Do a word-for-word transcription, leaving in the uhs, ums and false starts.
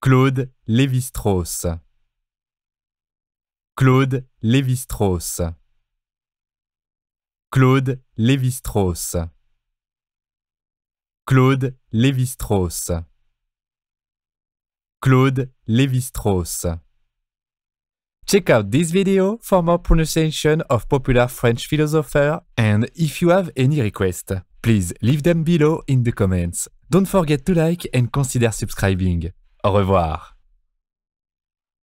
Claude Lévi-Strauss. Claude Lévi-Strauss. Claude Lévi-Strauss. Claude Lévi-Strauss. Claude Lévi-Strauss. Check out this video for more pronunciation of popular French philosophers, and if you have any requests, please leave them below in the comments. Don't forget to like and consider subscribing. Au revoir.